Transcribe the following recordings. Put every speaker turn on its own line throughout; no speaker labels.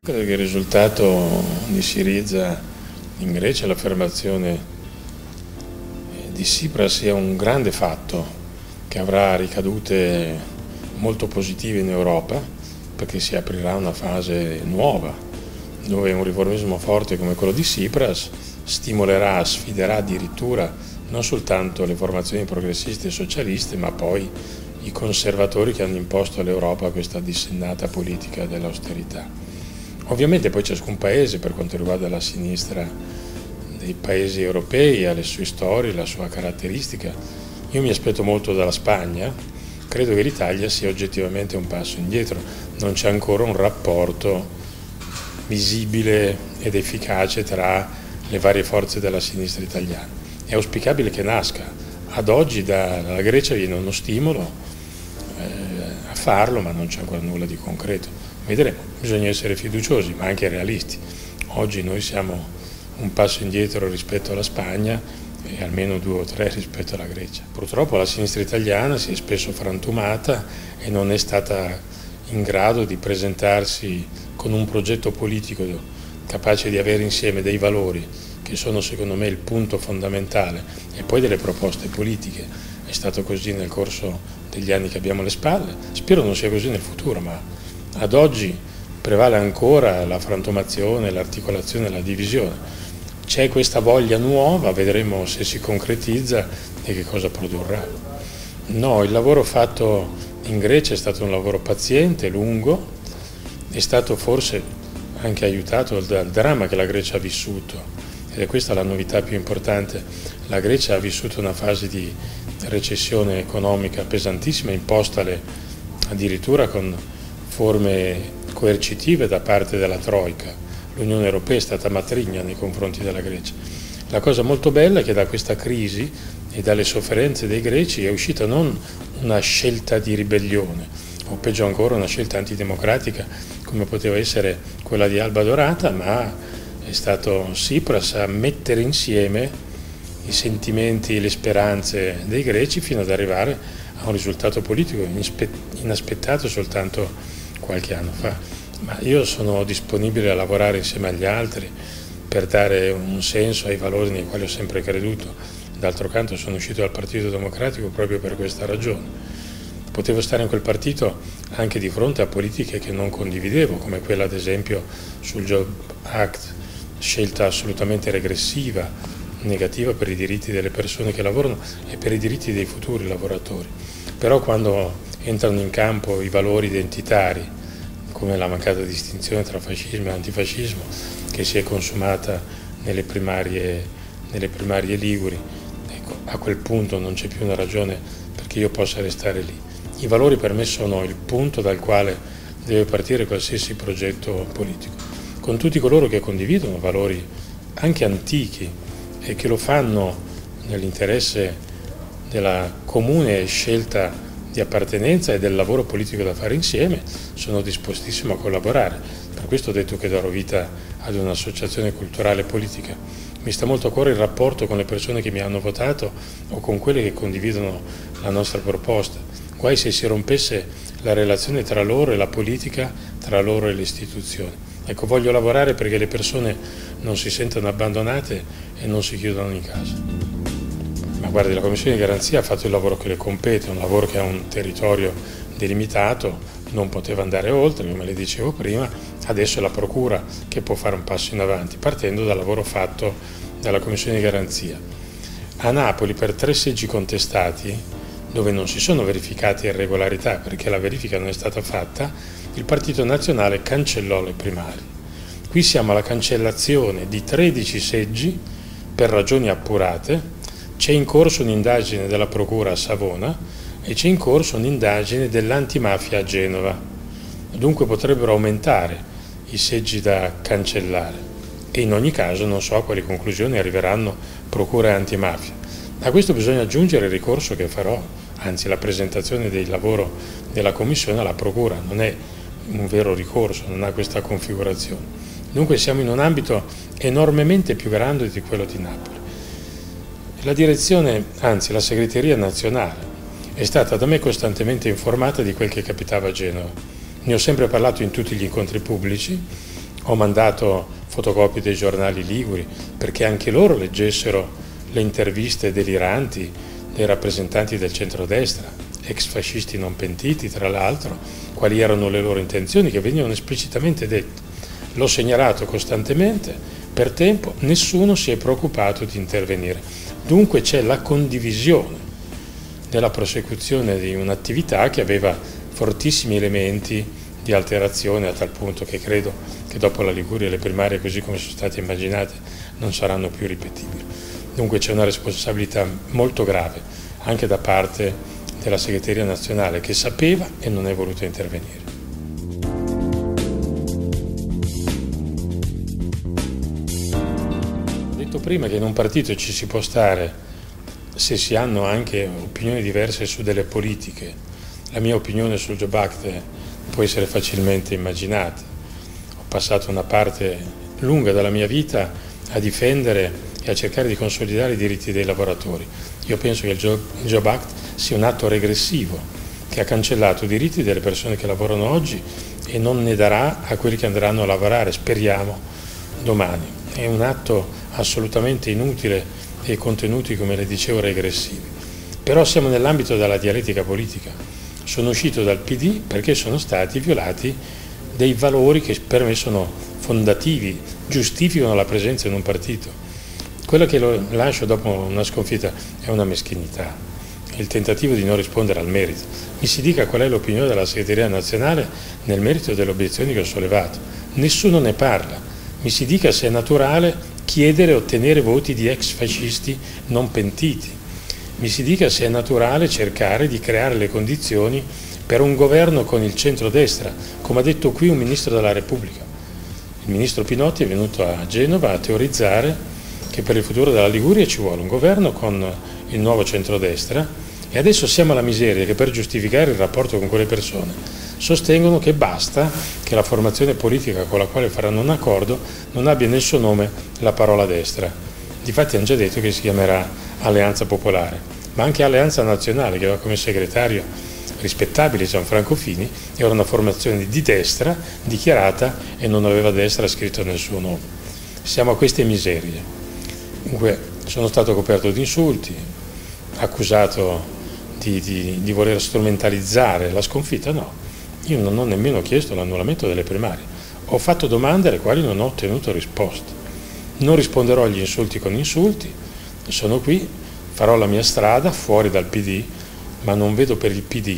Credo che il risultato di Syriza in Grecia, l'affermazione di Tsipras, sia un grande fatto che avrà ricadute molto positive in Europa, perché si aprirà una fase nuova dove un riformismo forte come quello di Tsipras stimolerà, sfiderà addirittura non soltanto le formazioni progressiste e socialiste, ma poi i conservatori che hanno imposto all'Europa questa dissennata politica dell'austerità. Ovviamente poi ciascun paese, per quanto riguarda la sinistra dei paesi europei, ha le sue storie, la sua caratteristica. Io mi aspetto molto dalla Spagna, credo che l'Italia sia oggettivamente un passo indietro, non c'è ancora un rapporto visibile ed efficace tra le varie forze della sinistra italiana. È auspicabile che nasca. Ad oggi dalla Grecia viene uno stimolo a farlo, ma non c'è ancora nulla di concreto. Vedremo, bisogna essere fiduciosi ma anche realisti. Oggi noi siamo un passo indietro rispetto alla Spagna e almeno 2 o 3 rispetto alla Grecia. Purtroppo la sinistra italiana si è spesso frantumata e non è stata in grado di presentarsi con un progetto politico capace di avere insieme dei valori che sono secondo me il punto fondamentale e poi delle proposte politiche. È stato così nel corso degli anni che abbiamo alle spalle, spero non sia così nel futuro, ma ad oggi prevale ancora la frantumazione, l'articolazione, la divisione. C'è questa voglia nuova, vedremo se si concretizza e che cosa produrrà. No, il lavoro fatto in Grecia è stato un lavoro paziente, lungo, è stato forse anche aiutato dal dramma che la Grecia ha vissuto, ed è questa la novità più importante. La Grecia ha vissuto una fase di recessione economica pesantissima, impostale addirittura con forme coercitive da parte della Troika. L'Unione Europea è stata matrigna nei confronti della Grecia. La cosa molto bella è che da questa crisi e dalle sofferenze dei greci è uscita non una scelta di ribellione, o peggio ancora una scelta antidemocratica come poteva essere quella di Alba Dorata, ma è stato Tsipras a mettere insieme i sentimenti e le speranze dei greci fino ad arrivare a un risultato politico inaspettato soltanto qualche anno fa. Ma io sono disponibile a lavorare insieme agli altri per dare un senso ai valori nei quali ho sempre creduto. D'altro canto sono uscito dal Partito Democratico proprio per questa ragione. Potevo stare in quel partito anche di fronte a politiche che non condividevo, come quella ad esempio sul Job Act, scelta assolutamente regressiva, negativa per i diritti delle persone che lavorano e per i diritti dei futuri lavoratori. Però quando entrano in campo i valori identitari, come la mancata distinzione tra fascismo e antifascismo che si è consumata nelle primarie liguri, ecco, a quel punto non c'è più una ragione perché io possa restare lì. I valori per me sono il punto dal quale deve partire qualsiasi progetto politico, con tutti coloro che condividono valori anche antichi e che lo fanno nell'interesse della comune scelta di appartenenza e del lavoro politico da fare insieme, sono dispostissimo a collaborare. Per questo ho detto che darò vita ad un'associazione culturale e politica. Mi sta molto a cuore il rapporto con le persone che mi hanno votato o con quelle che condividono la nostra proposta. Guai se si rompesse la relazione tra loro e la politica, tra loro e le istituzioni. Ecco, voglio lavorare perché le persone non si sentano abbandonate e non si chiudano in casa. Ma guardi, la Commissione di Garanzia ha fatto il lavoro che le compete, un lavoro che ha un territorio delimitato, non poteva andare oltre, come le dicevo prima, adesso è la Procura che può fare un passo in avanti, partendo dal lavoro fatto dalla Commissione di Garanzia. A Napoli, per 3 seggi contestati, dove non si sono verificate irregolarità, perché la verifica non è stata fatta, il Partito Nazionale cancellò le primarie. Qui siamo alla cancellazione di 13 seggi per ragioni appurate. C'è in corso un'indagine della Procura a Savona e c'è in corso un'indagine dell'antimafia a Genova. Dunque potrebbero aumentare i seggi da cancellare e in ogni caso non so a quali conclusioni arriveranno Procura e antimafia. A questo bisogna aggiungere il ricorso che farò, anzi la presentazione del lavoro della Commissione alla Procura. Non è un vero ricorso, non ha questa configurazione. Dunque siamo in un ambito enormemente più grande di quello di Napoli. La direzione, anzi la segreteria nazionale, è stata da me costantemente informata di quel che capitava a Genova. Ne ho sempre parlato in tutti gli incontri pubblici, Ho mandato fotocopie dei giornali liguri perché anche loro leggessero le interviste deliranti dei rappresentanti del centrodestra, ex fascisti non pentiti tra l'altro, quali erano le loro intenzioni che venivano esplicitamente dette. L'ho segnalato costantemente, per tempo nessuno si è preoccupato di intervenire. Dunque c'è la condivisione della prosecuzione di un'attività che aveva fortissimi elementi di alterazione, a tal punto che credo che dopo la Liguria le primarie, così come sono state immaginate, non saranno più ripetibili. Dunque c'è una responsabilità molto grave anche da parte della segreteria nazionale, che sapeva e non è voluta intervenire. Ho detto prima che in un partito ci si può stare se si hanno anche opinioni diverse su delle politiche. La mia opinione sul Job Act può essere facilmente immaginata. Ho passato una parte lunga della mia vita a difendere e a cercare di consolidare i diritti dei lavoratori. Io penso che il Job Act sia un atto regressivo che ha cancellato i diritti delle persone che lavorano oggi e non ne darà a quelli che andranno a lavorare, speriamo, domani. È un atto assolutamente inutile e i contenuti, come le dicevo, regressivi. Però siamo nell'ambito della dialettica politica. Sono uscito dal PD perché sono stati violati dei valori che per me sono fondativi, giustificano la presenza in un partito. Quello che lo lascio dopo una sconfitta è una meschinità, il tentativo di non rispondere al merito. Mi si dica qual è l'opinione della segreteria nazionale nel merito delle obiezioni che ho sollevato. Nessuno ne parla. Mi si dica se è naturale chiedere e ottenere voti di ex fascisti non pentiti. Mi si dica se è naturale cercare di creare le condizioni per un governo con il centrodestra, come ha detto qui un ministro della Repubblica. Il ministro Pinotti è venuto a Genova a teorizzare che per il futuro della Liguria ci vuole un governo con il nuovo centrodestra, e adesso siamo alla miseria che per giustificare il rapporto con quelle persone sostengono che basta che la formazione politica con la quale faranno un accordo non abbia nel suo nome la parola destra. Difatti hanno già detto che si chiamerà Alleanza Popolare, ma anche Alleanza Nazionale, che aveva come segretario rispettabile Gianfranco Fini, era una formazione di destra dichiarata e non aveva destra scritto nel suo nome. Siamo a queste miserie. Dunque sono stato coperto di insulti, accusato di voler strumentalizzare la sconfitta. No, io non ho nemmeno chiesto l'annullamento delle primarie, ho fatto domande alle quali non ho ottenuto risposte. Non risponderò agli insulti con insulti, sono qui, farò la mia strada fuori dal PD, ma non vedo per il PD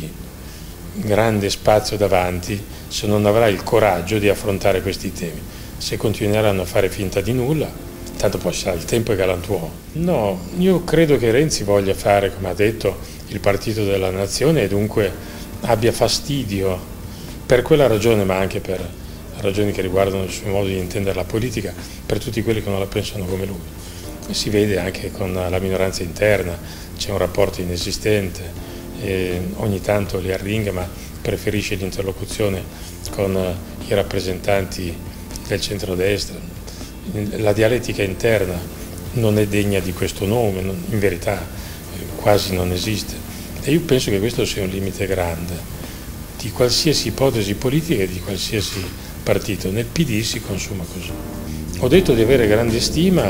grande spazio davanti se non avrà il coraggio di affrontare questi temi. Se continueranno a fare finta di nulla, tanto poi sarà il tempo è galantuomo. No, io credo che Renzi voglia fare, come ha detto, il partito della nazione e dunque abbia fastidio per quella ragione, ma anche per ragioni che riguardano il suo modo di intendere la politica, per tutti quelli che non la pensano come lui. Si vede anche con la minoranza interna, c'è un rapporto inesistente, ogni tanto li arringa, ma preferisce l'interlocuzione con i rappresentanti del centrodestra. La dialettica interna non è degna di questo nome, in verità quasi non esiste. E io penso che questo sia un limite grande di qualsiasi ipotesi politica e di qualsiasi partito. Nel PD si consuma così. Ho detto di avere grande stima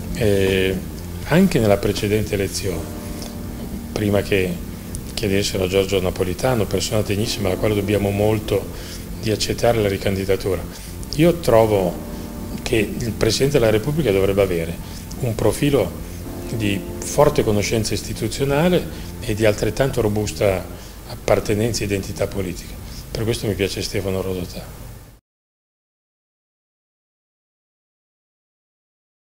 anche nella precedente elezione, prima che chiedessero a Giorgio Napolitano, persona degnissima alla quale dobbiamo molto, di accettare la ricandidatura. Io trovo che il Presidente della Repubblica dovrebbe avere un profilo di forte conoscenza istituzionale e di altrettanto robusta appartenenza e identità politica. Per questo mi piace Stefano Rodotà.